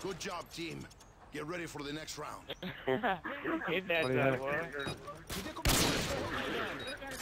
Good job, team. Get ready for the next round. Hit that, boy.